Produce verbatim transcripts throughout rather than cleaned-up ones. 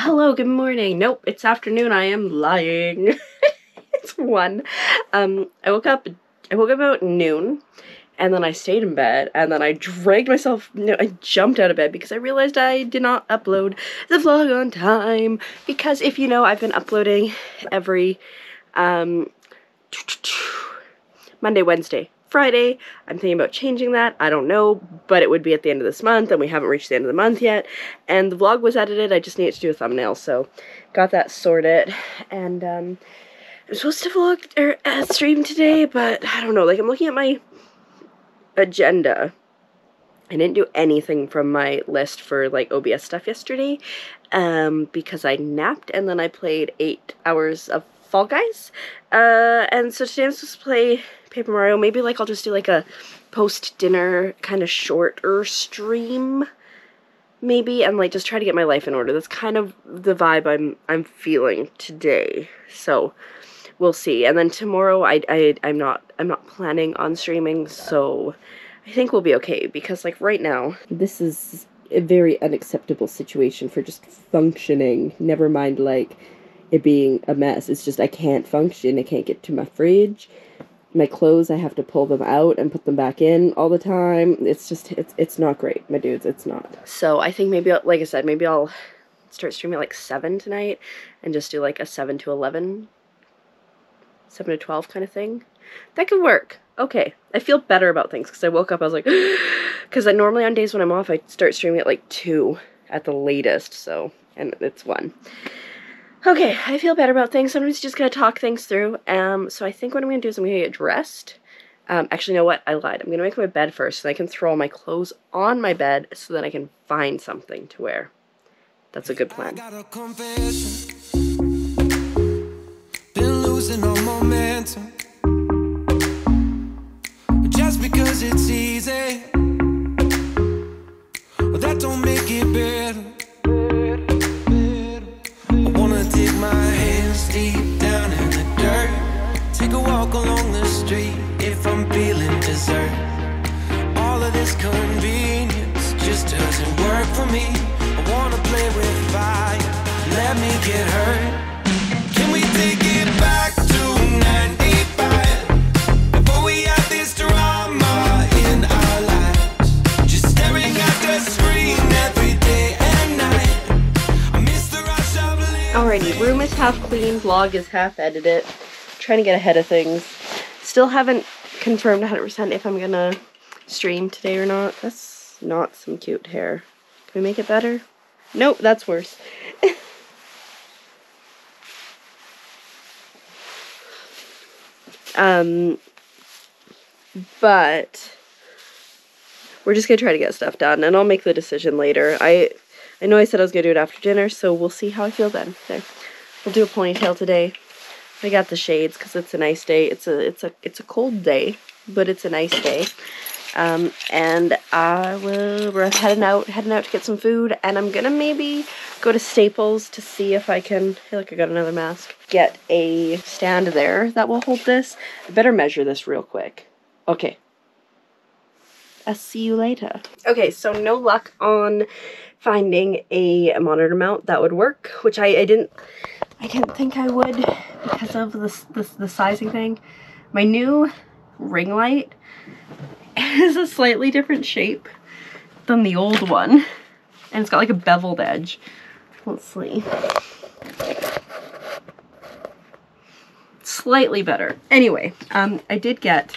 Hello, good morning. Nope, it's afternoon. I am lying. It's one. Um, I woke up, I woke up about noon, and then I stayed in bed, and then I dragged myself, no, I jumped out of bed because I realized I did not upload the vlog on time. Because if you know, I've been uploading every, um, Monday, Wednesday, Friday. I'm thinking about changing that. I don't know, but it would be at the end of this month, and we haven't reached the end of the month yet. And the vlog was edited. I just needed to do a thumbnail, so got that sorted. And um, I'm supposed to vlog or uh, stream today, but I don't know. Like, I'm looking at my agenda. I didn't do anything from my list for like O B S stuff yesterday, um, because I napped and then I played eight hours of Fall Guys. Uh, and so today I'm supposed to play Paper Mario. Maybe like I'll just do like a post-dinner kind of shorter stream, maybe, and like just try to get my life in order. That's kind of the vibe I'm I'm feeling today. So we'll see. And then tomorrow I I I'm not I'm not planning on streaming, so I think we'll be okay, because like right now this is a very unacceptable situation for just functioning. Never mind like it being a mess. It's just I can't function. I can't get to my fridge. My clothes, I have to pull them out and put them back in all the time. It's just, it's it's not great, my dudes. It's not. So I think maybe, I'll, like I said, maybe I'll start streaming at like seven tonight and just do like a seven to eleven, seven to twelve kind of thing. That could work. Okay. I feel better about things because I woke up, I was like, because I normally on days when I'm off, I start streaming at like two at the latest. So, and it's one. Okay, I feel better about things. Sometimes just gonna talk things through. Um, so I think what I'm gonna do is I'm gonna get dressed. Um, actually, you know what? I lied. I'm gonna make my bed first so I can throw all my clothes on my bed so that I can find something to wear. That's a good plan. I got a confession. Been losing all momentum. Just because it's easy, well, that don't make it better. My hands deep down in the dirt. Take a walk along the street if I'm feeling dessert. All of this convenience just doesn't work for me. I wanna play with fire, let me get hurt. Can we take it back to ninety-five? Before we had this drama in our lives, just staring at the screen every day and night. Alrighty, room is half clean, vlog is half edited. Trying to get ahead of things. Still haven't confirmed one hundred percent if I'm gonna stream today or not. That's not some cute hair. Can we make it better? Nope, that's worse. um, but we're just gonna try to get stuff done, and I'll make the decision later. I. I know I said I was going to do it after dinner, so we'll see how I feel then. There. We'll do a ponytail today. I got the shades because it's a nice day. It's a it's a it's a cold day, but it's a nice day. Um, and I will we're heading out heading out to get some food, and I'm gonna maybe go to Staples to see if I can. I feel like I got another mask. Get a stand there that will hold this. I better measure this real quick. Okay. I'll see you later. Okay, so no luck on finding a monitor mount that would work, which I, I didn't I didn't think I would because of this, this the sizing thing. My new ring light is a slightly different shape than the old one, and it's got like a beveled edge. Let's see. Slightly better. Anyway, um, I did get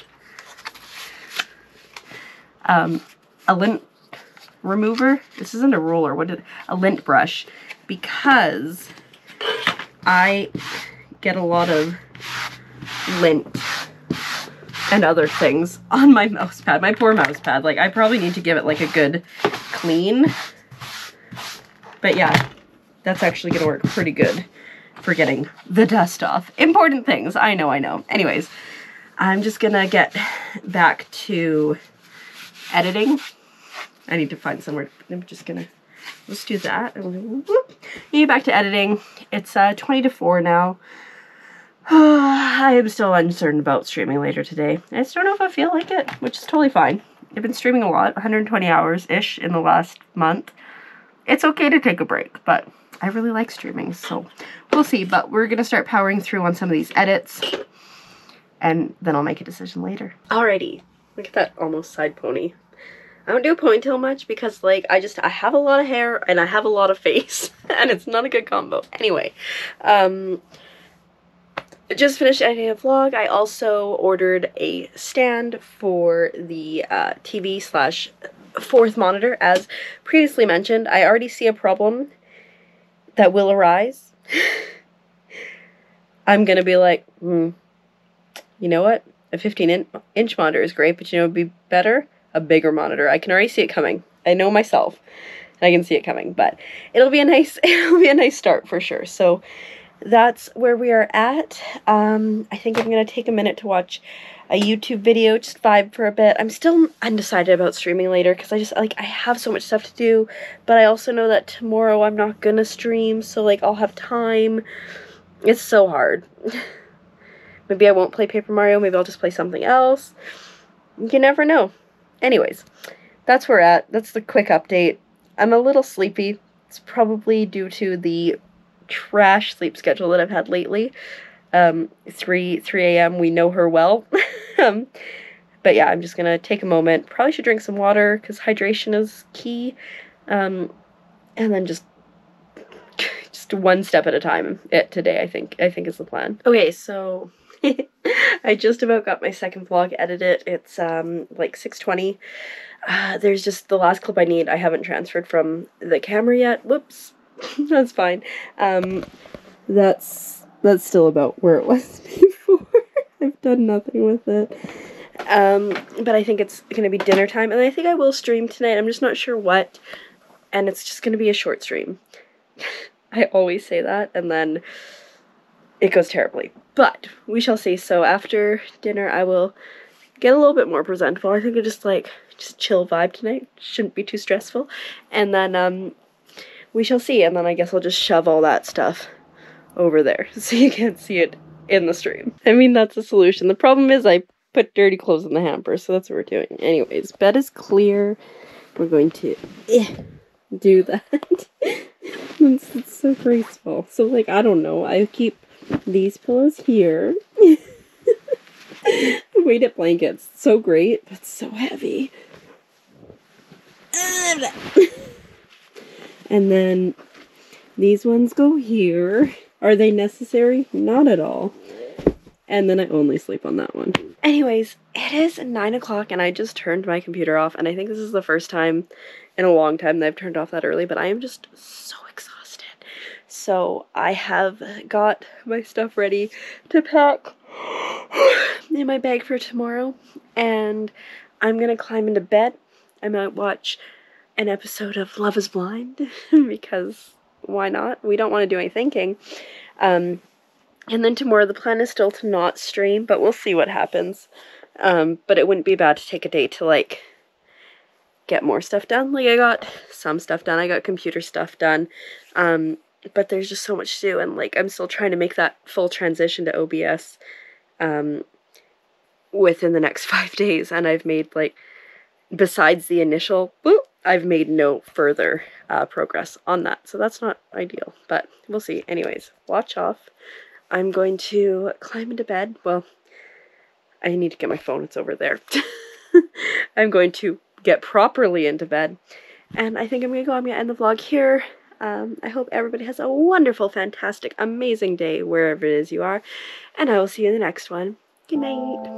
um, a lint remover. This isn't a roller. What did a lint brush, because I get a lot of lint and other things on my mouse pad. My poor mouse pad. Like, I probably need to give it like a good clean. But yeah, that's actually gonna work pretty good for getting the dust off. Important things. I know, I know. Anyways, I'm just gonna get back to editing. I need to find somewhere. I'm just gonna, let's do that. Get back to editing. It's uh, twenty to four now. I am still uncertain about streaming later today. I just don't know if I feel like it, which is totally fine. I've been streaming a lot, one hundred twenty hours-ish in the last month. It's okay to take a break, but I really like streaming, so we'll see. But we're gonna start powering through on some of these edits, and then I'll make a decision later. Alrighty, look at that almost side pony. I don't do a ponytail much because, like, I just, I have a lot of hair and I have a lot of face and it's not a good combo. Anyway, um, just finished editing a vlog. I also ordered a stand for the uh, T V slash fourth monitor. As previously mentioned, I already see a problem that will arise. I'm gonna be like, hmm, you know what? A fifteen inch monitor is great, but you know what would be better? A bigger monitor. I can already see it coming. I know myself, and I can see it coming, but it'll be a nice, it'll be a nice start for sure. So that's where we are at. Um, I think I'm gonna take a minute to watch a YouTube video, just vibe for a bit. I'm still undecided about streaming later because I just, like, I have so much stuff to do, but I also know that tomorrow I'm not gonna stream, so, like, I'll have time. It's so hard. Maybe I won't play Paper Mario, maybe I'll just play something else. You never know. Anyways, that's where we're at. That's the quick update. I'm a little sleepy. It's probably due to the trash sleep schedule that I've had lately. Um, three a m we know her well. um, but yeah, I'm just gonna take a moment. Probably should drink some water because hydration is key. Um, and then just just one step at a time. It today, I think. I think is the plan. Okay, so I just about got my second vlog edited. It's um like six twenty. Uh, there's just the last clip I need. I haven't transferred from the camera yet. Whoops. That's fine. Um, that's that's still about where it was before. I've done nothing with it. Um, but I think it's gonna be dinner time, and I think I will stream tonight. I'm just not sure what, and it's just gonna be a short stream. I always say that, and then it goes terribly. But we shall see. So after dinner, I will get a little bit more presentable. I think I just like just chill vibe tonight. Shouldn't be too stressful. And then um, we shall see. And then I guess I'll just shove all that stuff over there so you can't see it in the stream. I mean, that's a solution. The problem is I put dirty clothes in the hamper, so that's what we're doing. Anyways, bed is clear. We're going to eh, do that. it's, it's so graceful. So, like, I don't know. I keep these pillows here. The weighted blankets, so great, but so heavy. And then these ones go here. Are they necessary? Not at all. And then I only sleep on that one. Anyways, it is nine o'clock and I just turned my computer off, and I think this is the first time in a long time that I've turned off that early, but I am just so exhausted. So I have got my stuff ready to pack in my bag for tomorrow, and I'm gonna climb into bed. I might watch an episode of Love is Blind because why not? We don't want to do any thinking. Um, and then tomorrow the plan is still to not stream, but we'll see what happens. Um, but it wouldn't be bad to take a day to, like, get more stuff done. Like, I got some stuff done. I got computer stuff done. Um, but there's just so much to do, and, like, I'm still trying to make that full transition to O B S um, within the next five days, and I've made, like, besides the initial, whoop, I've made no further uh, progress on that, so that's not ideal, but we'll see. Anyways, watch off. I'm going to climb into bed. Well, I need to get my phone. It's over there. I'm going to get properly into bed, and I think I'm going to go. I'm going to end the vlog here. Um, I hope everybody has a wonderful, fantastic, amazing day wherever it is you are, and I will see you in the next one. Good night.